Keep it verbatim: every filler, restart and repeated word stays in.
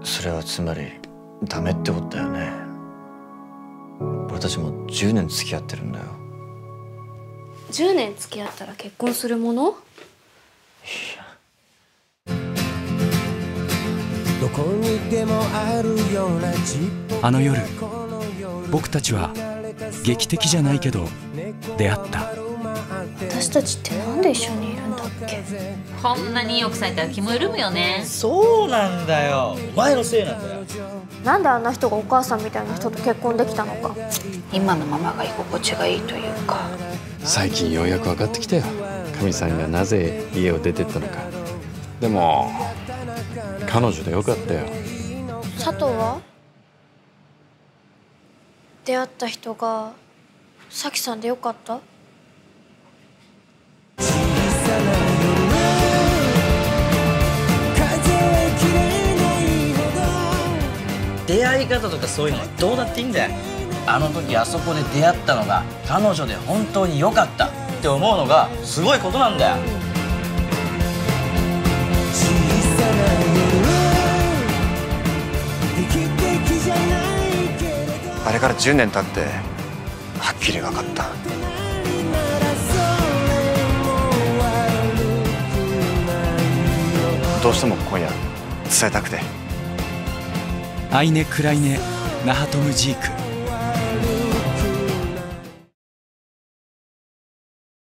それはつまりダメってことだよね。俺たちもじゅうねん付き合ってるんだよ。 じゅうねん付き合ったら結婚するもの？ あの夜、僕たちは劇的じゃないけど出会った。 私たちってなんで一緒にいるんだっけ？ こんなに意欲されたら気も緩むよね。 そうなんだよ、お前のせいなんだよ。 なんであんな人がお母さんみたいな人と結婚できたのか。 今のママが居心地がいいというか。 最近ようやく分かってきたよ、かみさんがなぜ家を出てったのか。でも彼女でよかったよ。 佐藤は出会った人が咲さんでよかった？ 出会い方とかそういうのはどうだっていいんだよ。あの時あそこで出会ったのが彼女で本当に良かったって思うのがすごいことなんだよ。 あれからじゅうねん経ってはっきり分かった。どうしても今夜伝えたくて。 アイネ・クライネ・ナハトムジーク。